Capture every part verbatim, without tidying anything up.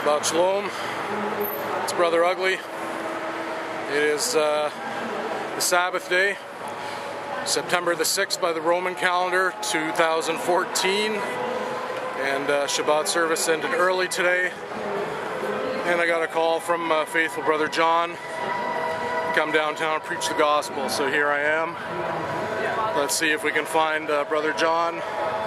Shabbat Shalom. It's Brother Ugly. It is uh, the Sabbath day, September the sixth by the Roman calendar, two thousand fourteen. And uh, Shabbat service ended early today. And I got a call from uh, faithful Brother John to come downtown and preach the gospel. So here I am. Let's see if we can find uh, Brother John.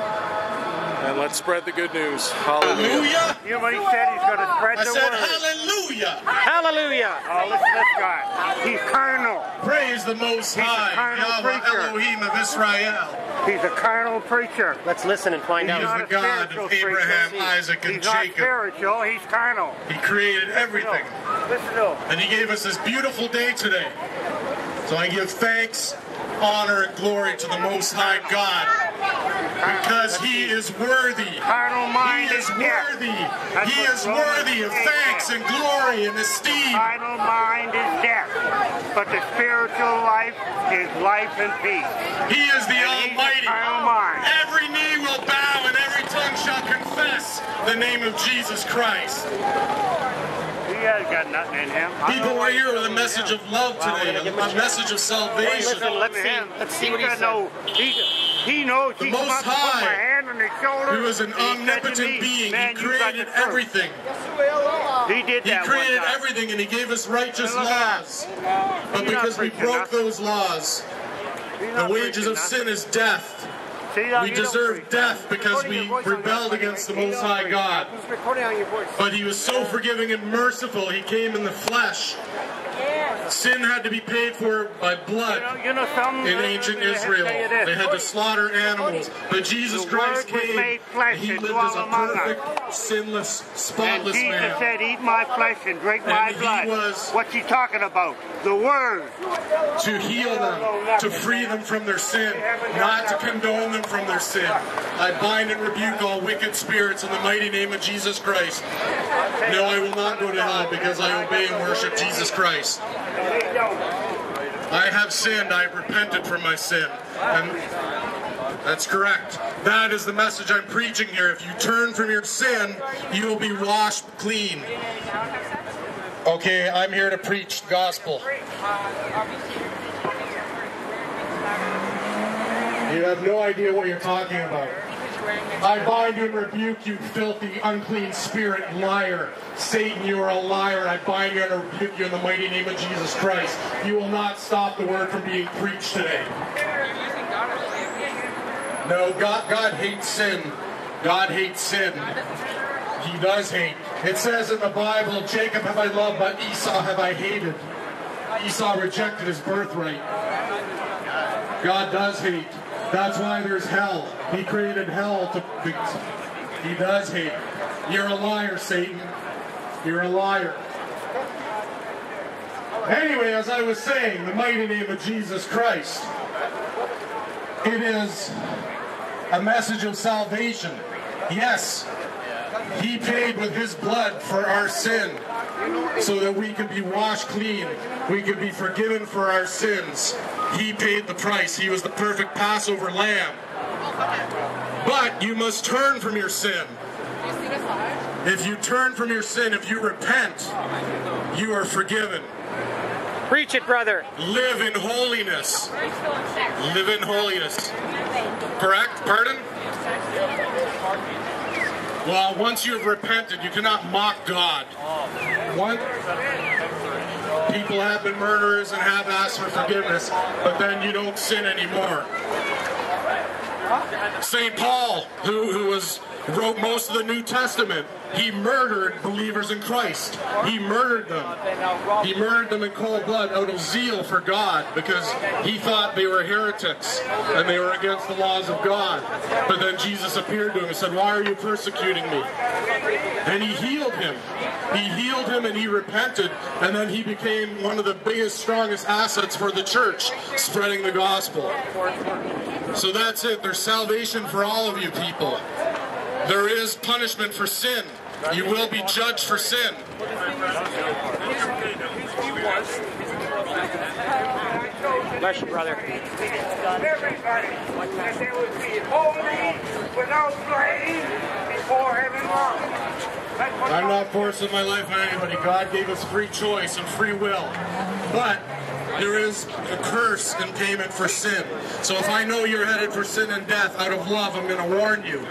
And let's spread the good news. Hallelujah. Hallelujah. You know what he said? He's going to spread I the said word. hallelujah. Hallelujah. Oh, listen to this guy. He's carnal. Praise the Most He's a High, carnal Yahweh preacher. Elohim of Israel. He's a carnal preacher. Let's listen and find He out. is not the a God spiritual of Abraham, preacher. Isaac, and He's not Jacob. spiritual. He's carnal. He created everything. Listen to him. And He gave us this beautiful day today. So I give thanks, honor, and glory to the Most High God, because He is worthy. Carnal He mind is is death. worthy. That's He what is Romans worthy of eight thanks says. and glory and esteem. Carnal mind is death, but the spiritual life is life and peace. He is the And he's a Almighty. carnal mind. Every knee will bow and every tongue shall confess the name of Jesus Christ. He has got nothing in him. I don't People know are why here he's with a doing message him. of love Well, we're today, gonna give him a, a a message of salvation. Listen, let's see. Let's see what he got said. no, he, he knows The he Most come up and put High, my hand on his shoulder. He was an and he said to omnipotent me, being. "Man, He you got created the truth." everything. He did He that created one time. everything, and He gave us righteous Look at laws. that. But He's because not we preaching broke nothing. those laws, He's the not wages preaching of nothing. sin is death. See, now We you don't deserve preach death nothing. because we rebelled against the Most High God. But He was so forgiving and merciful, He came in the flesh. Sin had to be paid for by blood. You know, you know something? In ancient Let me Israel, tell you this. they had to slaughter animals. But Jesus The Christ Word was came, made flesh and He and lived dwelt as a among us. perfect, sinless, And spotless Jesus man. said, "Eat my flesh and drink my And he blood." was- What's he talking about? The Word. To heal them, to free them from their sin, not to condone them from their sin. I bind and rebuke all wicked spirits in the mighty name of Jesus Christ. No, I will not go to hell because I obey and worship Jesus Christ. I have sinned, I have repented from my sin. And that's correct. That is the message I'm preaching here. If you turn from your sin, you will be washed clean. Okay, I'm here to preach the gospel. You have no idea what you're talking about. I bind you and rebuke you, filthy, unclean spirit, liar. Satan, you are a liar. I bind you and rebuke you in the mighty name of Jesus Christ. You will not stop the word from being preached today. No, God, God hates sin. God hates sin. He does hate. It says in the Bible, Jacob have I loved, but Esau have I hated. Esau rejected his birthright. God does hate. That's why there's hell. He created hell to... He does hate. You're a liar, Satan. You're a liar. Anyway, as I was saying, the mighty name of Jesus Christ. It is a message of salvation. Yes, He paid with His blood for our sin so that we could be washed clean. We could be forgiven for our sins. He paid the price. He was the perfect Passover lamb. But you must turn from your sin. If you turn from your sin, if you repent, you are forgiven. Preach it, brother. Live in holiness. Live in holiness. Correct? Pardon? Well, once you have repented, you cannot mock God. One, people have been murderers and have asked for forgiveness, but then you don't sin anymore. Saint Paul, who, who was wrote most of the New Testament, he murdered believers in Christ. He murdered them. He murdered them in cold blood out of zeal for God because he thought they were heretics and they were against the laws of God. But then Jesus appeared to him and said, "Why are you persecuting me?" And he healed him. He healed him and he repented, and then he became one of the biggest, strongest assets for the church, spreading the gospel. So that's it. There's salvation for all of you people. There is punishment for sin. You will be judged for sin. Bless you, brother. Everybody, that they would be holy without blame before heaven long. I'm not forcing my life on anybody. God gave us free choice and free will. But there is a curse in payment for sin. So if I know you're headed for sin and death, out of love, I'm going to warn you.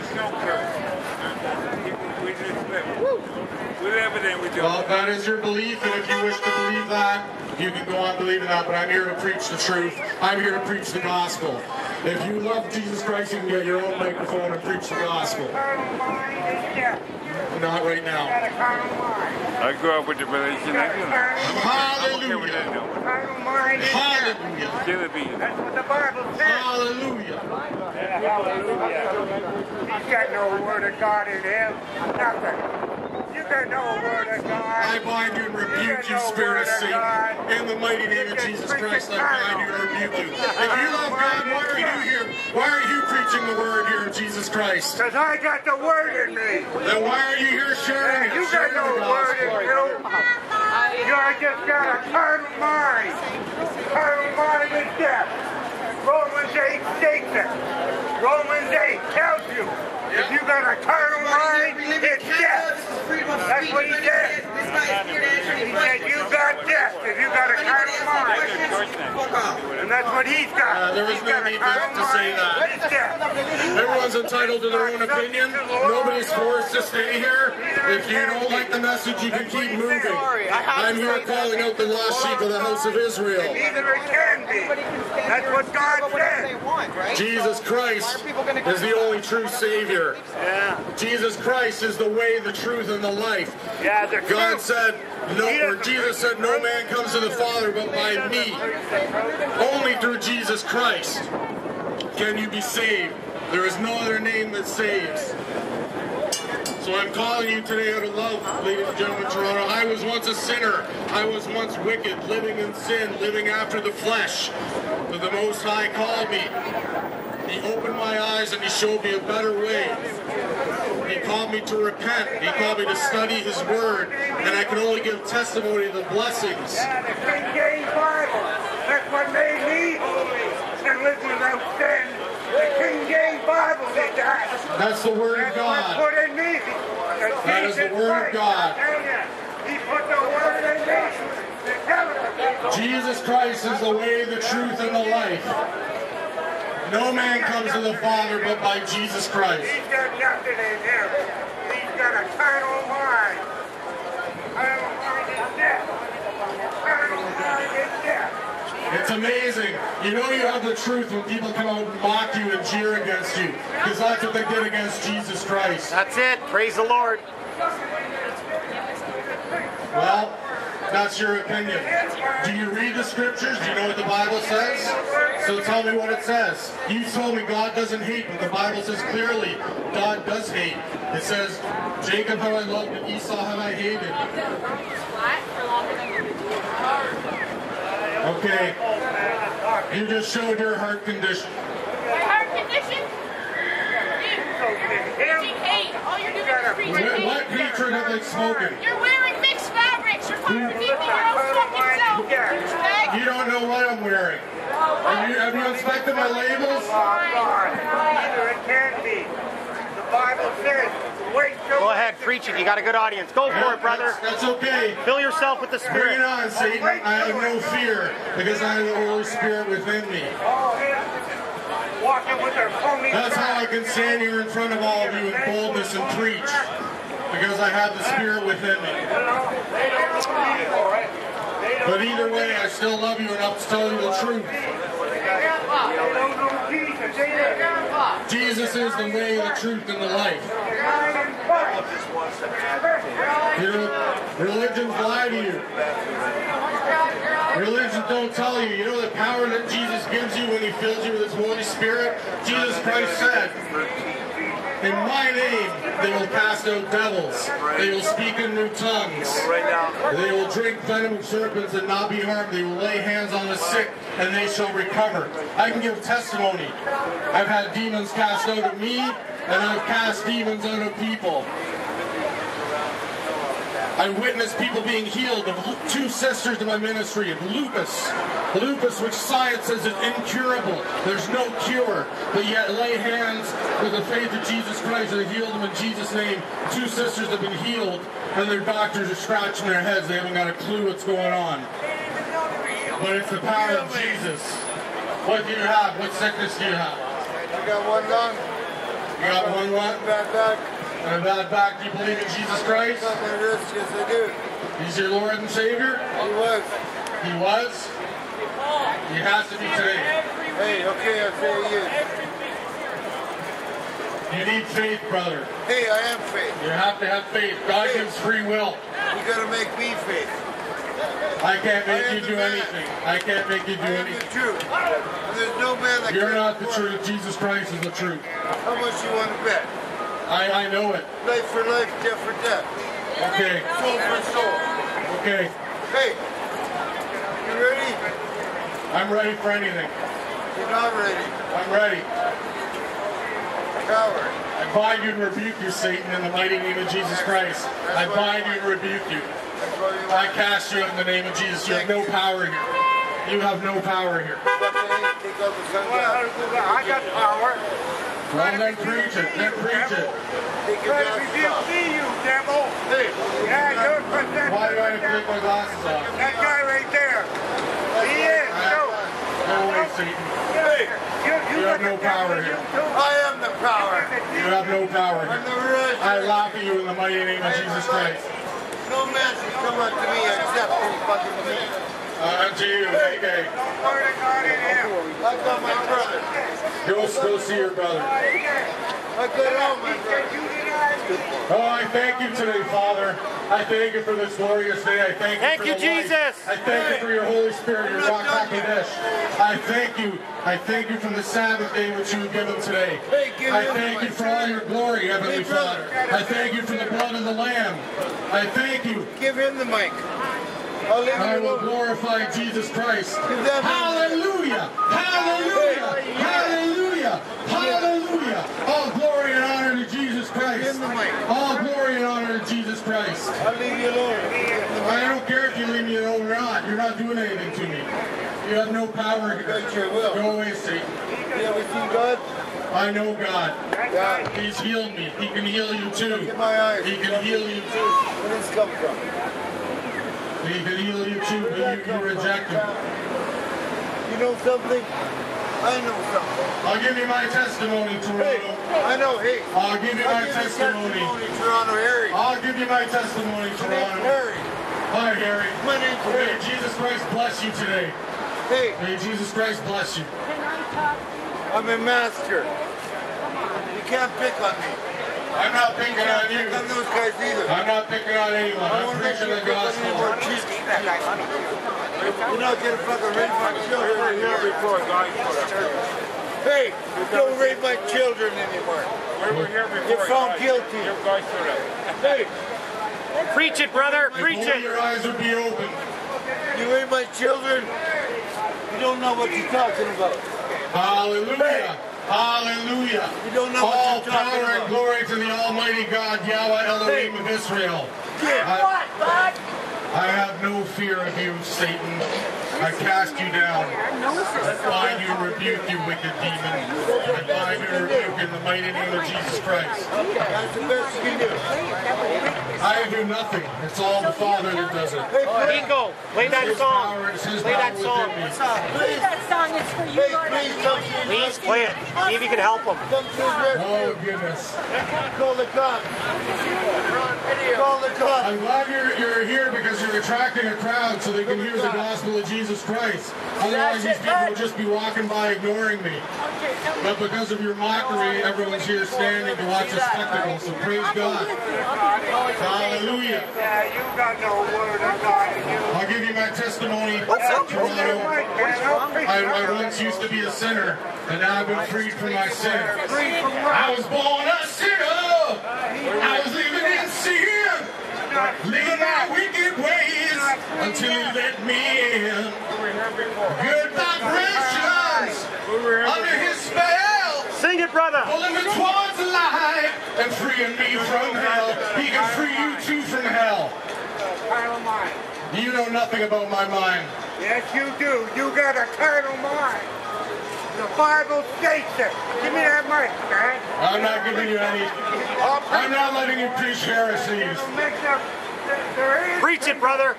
Well, that is your belief, and if you wish to believe that, you can go on believing that, but I'm here to preach the truth. I'm here to preach the gospel. If you love Jesus Christ, you can get your own microphone and preach the gospel. Not right now. I grew up with the religion. Hallelujah. Hallelujah. That's what the Bible says. Hallelujah. He's got no word of God in him. Nothing. You got no word of God. I bind you and rebuke you, spirit of Satan. In the mighty name of Jesus Christ, I bind you and rebuke you. If you love God, why are you here? Why are you preaching the word here of Jesus Christ? Because I got the word in me. Then why are you here sharing it? You got Sharing no the word in gospel? you. You just got a carnal mind. Carnal mind is death. Romans eight states it. Romans eight tells you. If you got a carnal mind, it's death. That's what he said. He said you got death if you got a carnal mind. And that's what he's got. Uh, there is He's no got a need carnal to say mind. that. It's death. Everyone's entitled to their own opinion. Nobody's forced to stay here. If you don't like the message, you can keep moving. I'm here calling out the lost sheep of the house of Israel. Neither it can be. That's what God said. Jesus Christ is the only true Savior. Yeah. Jesus Christ is the way, the truth, and the life. Yeah, the God truth. said, no, or Jesus said, no man comes to the Father but by me. Only through Jesus Christ can you be saved. There is no other name that saves. So I'm calling you today out of love, ladies and gentlemen, Toronto. I was once a sinner. I was once wicked, living in sin, living after the flesh. But the Most High called me. He opened my eyes and he showed me a better way. He called me to repent. He called me to study his word. And I can only give testimony of the blessings. Yeah, the King James Bible. That's what made me holy and live without sin. The King James Bible did that. That's the word of That's what God. put in me. That is the word of God. He put the word in me. To tell it. Jesus Christ is the way, the truth, and the life. No man comes to the Father but by Jesus Christ. He's got nothing in him. He's got a carnal mind. Carnal mind is death. Carnal mind is death. It's amazing. You know you have the truth when people come out and mock you and jeer against you. Because that's what they did against Jesus Christ. That's it. Praise the Lord. Well, that's your opinion. Do you read the scriptures? Do you know what the Bible says? So tell me what it says. You told me God doesn't hate, but the Bible says clearly God does hate. It says, Jacob have I loved and Esau have I hated. Okay. You just showed your heart condition. My heart condition? You're preaching hate. All you're doing is preaching What, hate. what hatred have they spoken? You're wearing mixed fabrics. You're contradicting your own fucking self. Douchebag. You don't know what I'm wearing. Have you, have you inspected my labels? Neither it can be. The Bible says, wait till... Go ahead, preach it. You got a good audience. Go for it, brother. That's, that's okay. Fill yourself with the Bring Spirit. it on, Satan. I have no fear because I have the Holy Spirit within me. All him walking with their phony... That's how I can stand here in front of all of you in boldness and preach. Because I have the Spirit within me. But either way, I still love you enough to tell you the truth. Jesus is the way, the truth, and the life. You know, religions lie to you. Religions don't tell you. You know the power that Jesus gives you when he fills you with his Holy Spirit? Jesus Christ said, in my name they will cast out devils. They will speak in new tongues. They will drink venom of serpents and not be harmed. They will lay hands on the sick and they shall recover. I can give testimony. I've had demons cast out of me and I've cast demons out of people. I witnessed people being healed of two sisters in my ministry of lupus. Lupus, which science says is incurable. There's no cure. But yet lay hands with the faith of Jesus Christ and healed them in Jesus' name. Two sisters have been healed and their doctors are scratching their heads. They haven't got a clue what's going on. But it's the power of Jesus. What do you have? What sickness do you have? I got one lung. You got one lung? Bad back. And a bad back. Do you believe in Jesus Christ? Got my wrist. Yes, I do. He's your Lord and Savior? He was. He was? He has to be today. Hey, okay, I say he is. You need faith, brother. Hey, I am faith. You have to have faith. God Hey. gives free will. You gotta make me faith. I can't I make am you the do man. anything. I can't make you do I am the anything. truth. And there's no man that You're can not the afford- truth. Jesus Christ is the truth. How much you want to bet? I, I know it. Life for life, death for death. Okay. Soul for soul. Okay. Hey, you ready? I'm ready for anything. You're not ready. I'm ready. Coward. I bind you and rebuke you, Satan, in the mighty name of Jesus Christ. I bind you and rebuke you. That's why you I want cast you in the name of Jesus. You have no power here. You have no power here. to take out the sunglasses. I got power. Well, then preach it. Then preach it. Take your Let me glasses off. see you, devil. Hey, Yeah, you're possessed. Why do I have to take my glasses off? That guy right there. He is. No. Go away, Satan. hey, You, You have no power here. I am the power. You have no power I'm here. the rich. I laugh at you in the mighty name of Jesus Christ. No man should come up to me except for fucking me. Uh, unto you, okay. Word of God in him. I got my brother. Go, go see your brother. I got all my brothers. Oh, I thank you today, Father. I thank you for this glorious day. I thank you Thank for you, the light. Jesus. I thank you for your Holy Spirit, your Rock HaKodesh. I thank you. I thank you for the Sabbath day which you have given today. Hey, give I him thank my you for all your glory, Heavenly Hey, brother. Father. I thank you for the blood of the Lamb. I thank you. Give him the mic. I'll leave I it will alone. glorify Jesus Christ. Give that man- Hallelujah! Hallelujah! Hallelujah! Hallelujah! All glory and honor to Jesus Christ. Give him the mic. All glory and honor to Jesus Christ. I'll leave you alone. I don't care if you leave me alone or not. You're not doing anything to me. You have no power here. Bet you will. Go away, Satan. You ever seen God? I know God. God. He's healed me. He can heal you too. Look in my eyes. He can heal you too. Where does this come from? He can heal you too, but you, you reject him. You know something? I know something. I'll give you my testimony, Hey, Toronto. I know. Hey, I'll give you my I'll give you testimony. testimony, Toronto Harry. I'll give you my testimony, My name's Toronto. Harry. Hi, Harry. My name's May Harry. Jesus Christ bless you today. Hey, May Jesus Christ bless you. I'm a master. You can't pick on me. I'm not picking on Pick you. on those guys either. I'm not picking on anyone. I I'm want to make preaching you the pick on any more gospel. cheese. You're not gonna fucking raise my children Here anymore. before, guys. Hey, don't raise my children anymore. We were here before. You're found guys. guilty. You guys should have. Hey, Preach it, brother. Preach Only it. your eyes would be open. you raise my children, you don't know what you're talking about. Hallelujah. Hallelujah. You don't know All what you're talking power and about. glory to the Almighty God, Yahweh Elohim of Israel. Yeah. I, I have no fear of you, Satan. I cast you down. I bind you and rebuke you, wicked demon. I bind you and rebuke in the mighty name of Jesus Christ. That's the best you can do. I do nothing. It's all the Father that does it. Hey, please, Nico, play that His song. power is His Play power that song. within me. please, That song is for you, hey, Lord. please come to the Please rescue. play it. See if you can help him. Come to the rescue. Oh, goodness. Call the cops. Call the cops. I'm glad you're, you're here because you're attracting a crowd so they can hear the gospel of Jesus Christ. Otherwise, these people would just be walking by ignoring me. But because of your mockery, everyone's here standing to watch a spectacle. So praise God. Hallelujah. Yeah, you got no word of God in you. I'll give you my testimony, Toronto. Toronto. I, I once used to be a sinner, and now I've been freed from my sin. I was born a sinner. I was living in sin, living my wicked ways until He let me in. Good vibrations under His spell, Sing it, brother. pulling me towards the light and freeing me from hell. He can free you too from hell. You know nothing about my mind. Yes, you do. You got a carnal mind. The Bible states it. Give me that mic, man. I'm not giving you any. I'm not letting you preach heresies. Preach it, brother.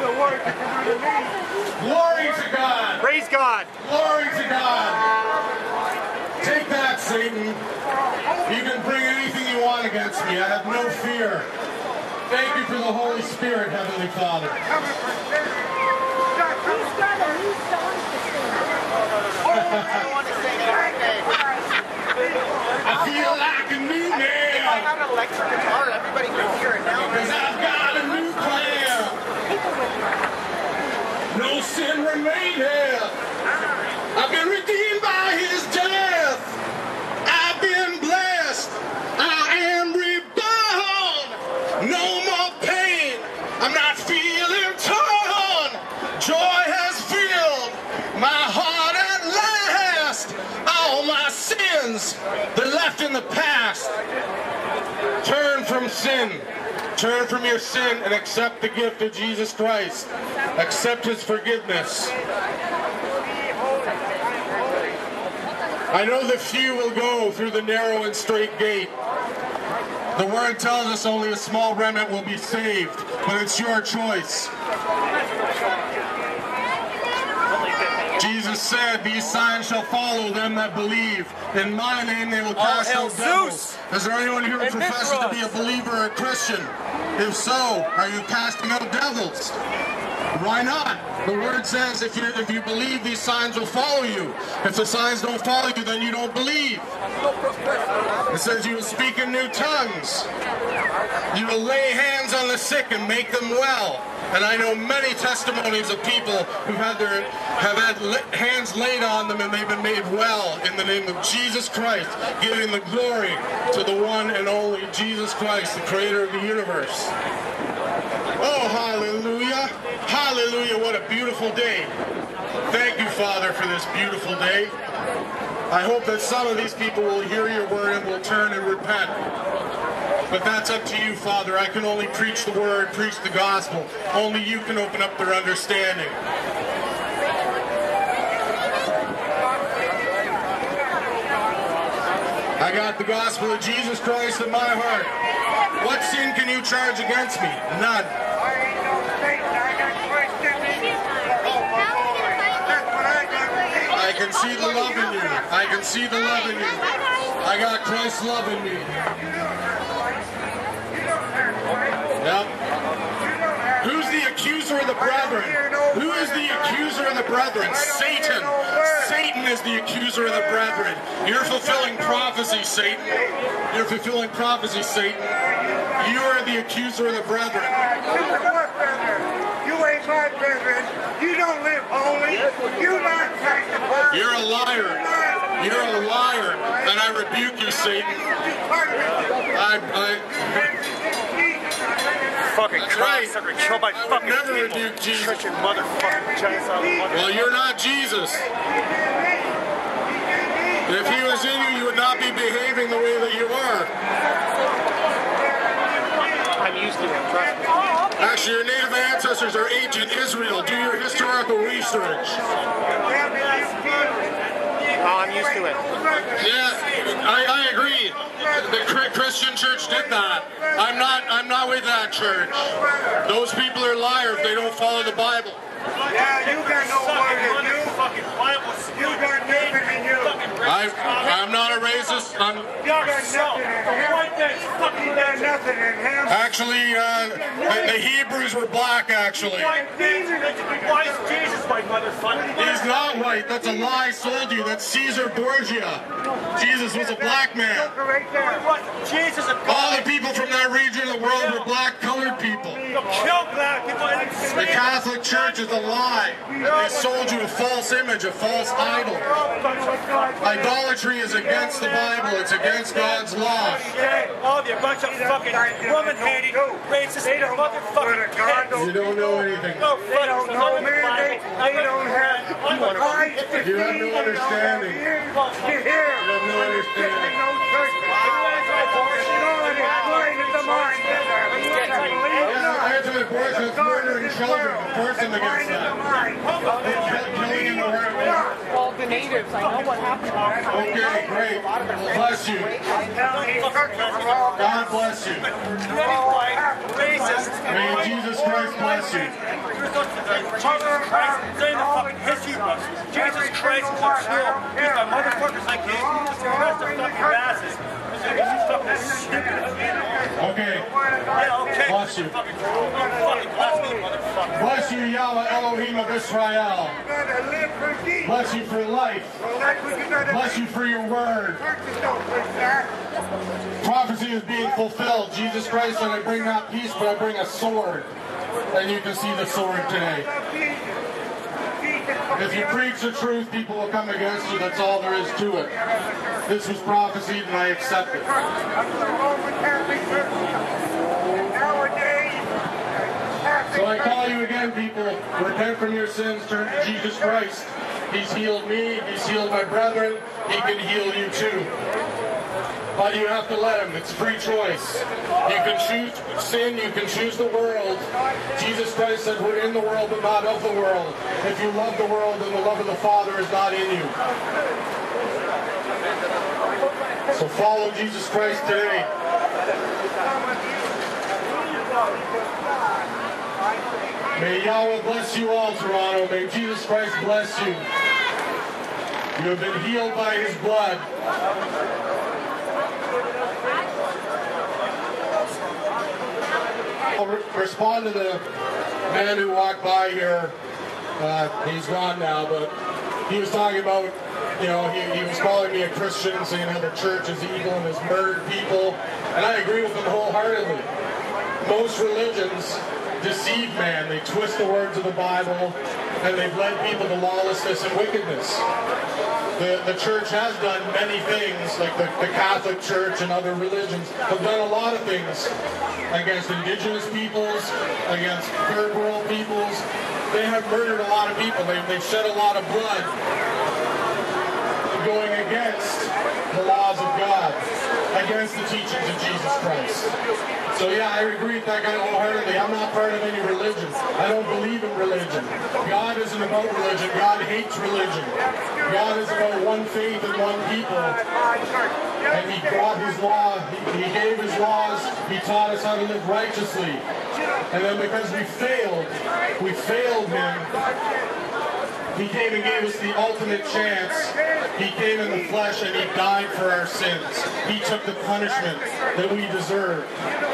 Glory to God. Praise God. Glory to God. Take that, Satan. You can bring anything you want against me. I have no fear. Thank you for the Holy Spirit, Heavenly Father. He's got a new song to sing. I want to sing it. I feel like a new man. If I have an electric guitar, everybody can hear it now. Because I've got a new plan. No sin remaineth. I've been redeemed by his death. I've been blessed. I am reborn. No more pain. I'm not feeling torn. Joy has filled my heart at last. All my sins, they're left in the past. Turn from sin. Turn from your sin and accept the gift of Jesus Christ. Accept his forgiveness. I know the few will go through the narrow and straight gate. The word tells us only a small remnant will be saved, but it's your choice. Jesus said, these signs shall follow them that believe. In my name they will cast out devils. Is there anyone here who professes to be a believer or a Christian? If so, are you casting out devils? Why not? The word says if you, if you believe, these signs will follow you. If the signs don't follow you, then you don't believe. It says you will speak in new tongues. You will lay hands on the sick and make them well. And I know many testimonies of people who have their have had hands laid on them and they've been made well in the name of Jesus Christ, giving the glory to the one and only Jesus Christ, the creator of the universe. Oh, hallelujah. Hallelujah, what a beautiful day. Thank you, Father, for this beautiful day. I hope that some of these people will hear your word and will turn and repent. But that's up to you, Father. I can only preach the word, preach the gospel. Only you can open up their understanding. I got the gospel of Jesus Christ in my heart. What sin can you charge against me? None. I can see the love in you. I can see the love in you. I got Christ's love in me. Yep. Who's the accuser of the brethren? Who is the accuser of the brethren? Satan. Satan is the accuser of the brethren. You're fulfilling prophecy, Satan. You're fulfilling prophecy, Satan. You are the accuser of the brethren. You ain't my brethren. You don't live holy. You're not sanctified. You're a liar. You're a liar. And I rebuke you, Satan. I... I Fucking Christ, I'm gonna kill my fucking never people. rebuke Jesus. Shut your motherfucking chest out. Well, you're not Jesus. If he was in you, you would not be behaving the way that you are. I'm used to it, trust me. Actually, your native ancestors are ancient Israel. Do your historical research. Oh, I'm used to it. Yeah, I, I agree. The Christian church did that. I'm not. I'm not with that church. Those people are liars. They don't follow the Bible. Yeah, you got no word in you. You got nothing in you. I, I'm not a racist. I'm, You got nothing in him. You got nothing in him. actually, uh, the, the Hebrews were black. Actually, Why is Jesus my motherfucker? he's not white. That's a lie sold you. That's Caesar Borgia. Jesus was a black man. Right there. Jesus is All the people from that region of the world were black colored people. kill black people and The Catholic Church is a lie. They sold you a false image, a false idol. Idolatry is against the Bible. It's against God's law. all the bunch of fucking woman-hating, racist motherfucking You don't know anything. No, They don't know, man. They, they don't have eyes to see. You have no understanding. You hear? You have no understanding. No church. God is blind in the mind. Yeah, answer the abortion, it's murdering children. The person against that. Killing in the right way. Well, the natives, I know what happened. Okay, great. Bless you. God bless you. May Jesus Christ bless you. Jesus Christ, saying the fucking history books. Jesus Christ is a fool. These are motherfuckers like you. The rest are fucking asses. He's fucking stupid. Okay. Yeah, okay. Bless you. Fucking bless me, motherfucker. Bless you, Yahweh Elohim of Israel. Bless you for life. Bless you for your word. Prophecy is being fulfilled. Jesus Christ said, I bring not peace, but I bring a sword. And you can see the sword today. If you preach the truth, people will come against you. That's all there is to it. This was prophesied and I accept it. So I call you again, people. Repent from your sins. Turn to Jesus Christ. He's healed me. He's healed my brethren. He can heal you too. But you have to let him. It's free choice. You can choose sin. You can choose the world. Jesus Christ said, we're in the world, but not of the world. If you love the world, then the love of the Father is not in you. So follow Jesus Christ today. May Yahweh bless you all, Toronto. May Jesus Christ bless you. You have been healed by his blood. I'll re respond to the man who walked by here. Uh, he's gone now, but he was talking about, you know, he, he was calling me a Christian, saying how the church is evil and has murdered people. And I agree with him wholeheartedly. Most religions deceive man. They twist the words of the Bible, and they've led people to lawlessness and wickedness. The, the church has done many things, like the, the Catholic Church and other religions have done a lot of things against indigenous peoples, against third world peoples. They have murdered a lot of people. They, they've shed a lot of blood going against the laws of God, against the teachings of Jesus Christ. So yeah, I agree with that guy wholeheartedly. I'm not part of any religion. I don't believe in religion. God isn't about religion. God hates religion. God is about one faith and one people. And he brought his law, he, he gave his laws, he taught us how to live righteously. And then because we failed, we failed him, he came and gave us the ultimate chance. He came in the flesh and he died for our sins. He took the punishment that we deserved.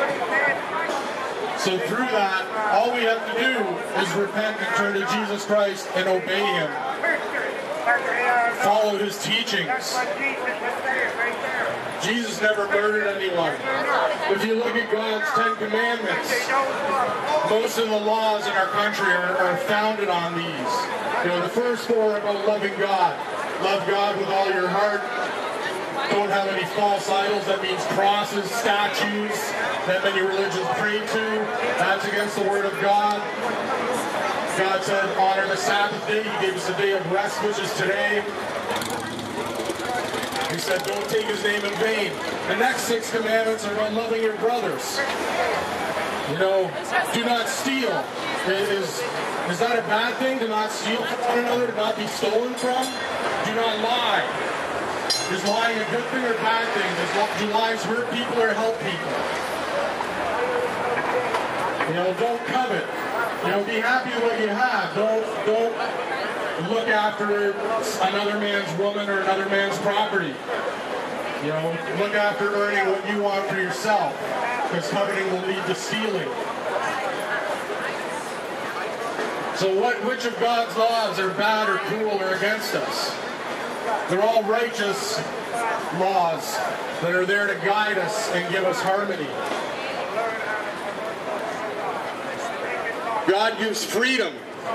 So through that, all we have to do is repent and turn to Jesus Christ and obey him. Follow his teachings. Jesus never murdered anyone. If you look at God's Ten Commandments, most of the laws in our country are, are founded on these. You know, the first four are about loving God. Love God with all your heart. Don't have any false idols. That means crosses, statues that many religions pray to. That's against the Word of God. God said, honor the Sabbath day. He gave us a day of rest, which is today. He said, don't take his name in vain. The next six commandments are about loving your brothers. You know, do not steal. Is, is that a bad thing to not steal from one another, to not be stolen from? Do not lie. Is lying a good thing or a bad thing? Does, do lies hurt people or help people? You know, don't covet. You know, be happy with what you have. Don't, don't look after another man's woman or another man's property. You know, look after earning what you want for yourself, because coveting will lead to stealing. So what, which of God's laws are bad or cruel or against us? They're all righteous laws that are there to guide us and give us harmony. God gives freedom.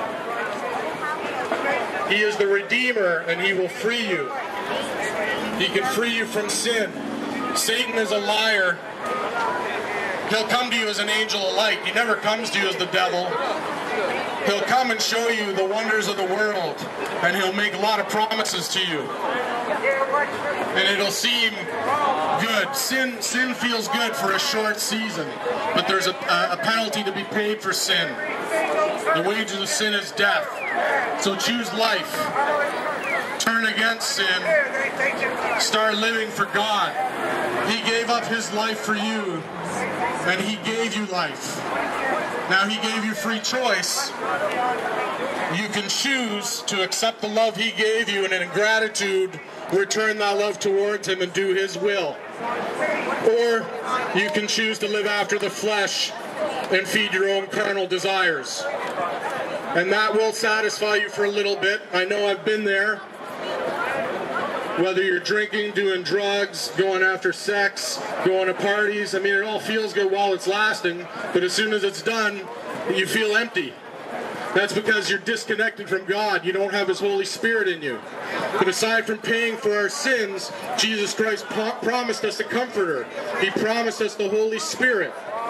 He is the Redeemer, and he will free you. He can free you from sin. Satan is a liar. He'll come to you as an angel of light. He never comes to you as the devil. He'll come and show you the wonders of the world, and he'll make a lot of promises to you. And it'll seem good. Sin, sin feels good for a short season, but there's a, a penalty to be paid for sin. The wages of sin is death. So choose life. Turn against sin. Start living for God. He gave up his life for you, and he gave you life. Now he gave you free choice. You can choose to accept the love he gave you, and in gratitude, return that love towards him and do his will. Or you can choose to live after the flesh and feed your own carnal desires. And that will satisfy you for a little bit. I know I've been there. Whether you're drinking, doing drugs, going after sex, going to parties, I mean, it all feels good while it's lasting, but as soon as it's done, you feel empty. That's because you're disconnected from God. You don't have his Holy Spirit in you. But aside from paying for our sins, Jesus Christ pro- promised us a comforter. He promised us the Holy Spirit.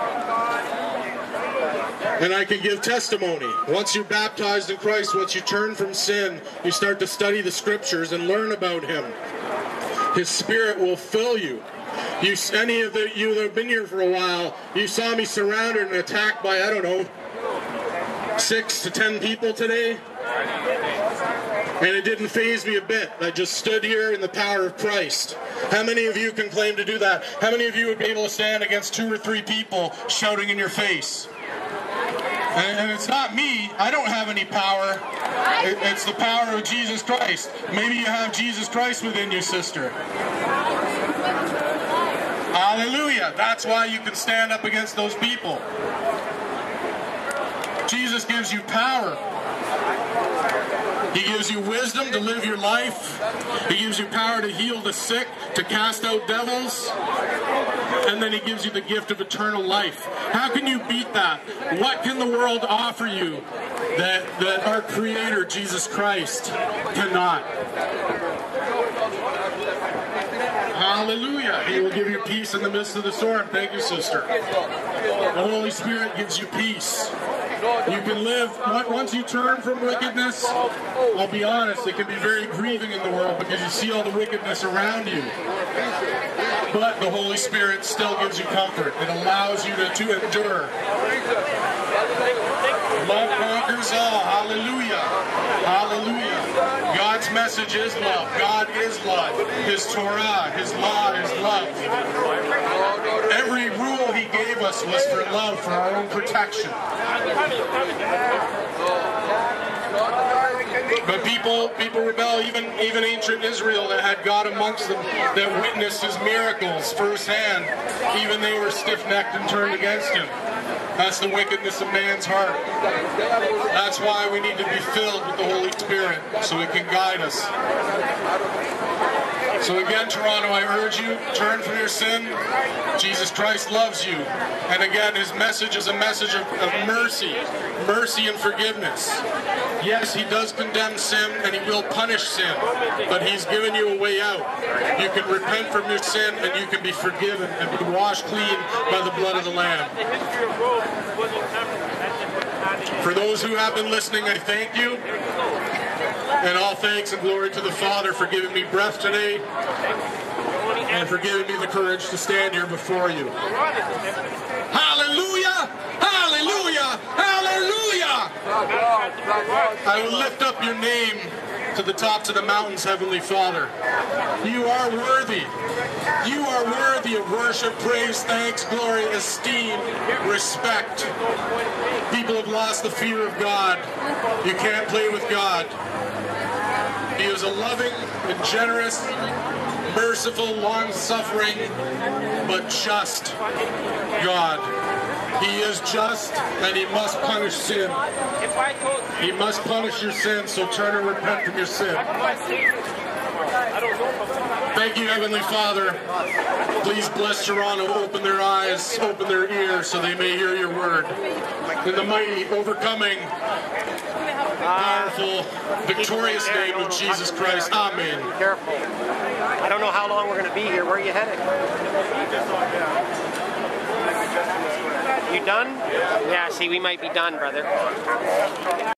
And I can give testimony. Once you're baptized in Christ, once you turn from sin, you start to study the scriptures and learn about him. His Spirit will fill you. You, any of the, you that have been here for a while, you saw me surrounded and attacked by, I don't know, six to ten people today. And it didn't faze me a bit. I just stood here in the power of Christ. How many of you can claim to do that? How many of you would be able to stand against two or three people shouting in your face? And, and it's not me. I don't have any power. It, it's the power of Jesus Christ. Maybe you have Jesus Christ within you, sister. Hallelujah. That's why you can stand up against those people. Jesus gives you power. He gives you wisdom to live your life. He gives you power to heal the sick, to cast out devils. And then he gives you the gift of eternal life. How can you beat that? What can the world offer you that, that our Creator, Jesus Christ, cannot? Hallelujah. He will give you peace in the midst of the storm. Thank you, sister. The Holy Spirit gives you peace. You can live, once you turn from wickedness, I'll be honest, it can be very grieving in the world because you see all the wickedness around you. But the Holy Spirit still gives you comfort. It allows you to, to endure. Love conquers all. Hallelujah. Hallelujah. God's message is love. God is love. His Torah, His law is love. Every rule He gave us was for love, for our own protection. But people people rebel, even, even ancient Israel that had God amongst them, that witnessed His miracles firsthand. Even they were stiff-necked and turned against Him. That's the wickedness of man's heart. That's why we need to be filled with the Holy Spirit, so it can guide us. So again, Toronto, I urge you, turn from your sin. Jesus Christ loves you. And again, His message is a message of, of mercy. Mercy and forgiveness. Yes, He does condemn sin, and He will punish sin. But He's given you a way out. You can repent from your sin, and you can be forgiven and be washed clean by the blood of the Lamb. For those who have been listening, I thank you. And all thanks and glory to the Father for giving me breath today and for giving me the courage to stand here before you. Hallelujah! Hallelujah! Hallelujah! I will lift up your name to the tops of the mountains, Heavenly Father. You are worthy. You are worthy of worship, praise, thanks, glory, esteem, respect. People have lost the fear of God. You can't play with God. He is a loving and generous, merciful, long-suffering, but just God. He is just, and He must punish sin. He must punish your sin, so turn and repent from your sin. Thank you, Heavenly Father. Please bless Toronto, open their eyes, open their ears, so they may hear your word. In the mighty, overcoming, powerful, victorious name of Jesus Christ. Amen. Be careful. I don't know how long we're going to be here. Where are you headed? You done? Yeah, see, we might be done, brother.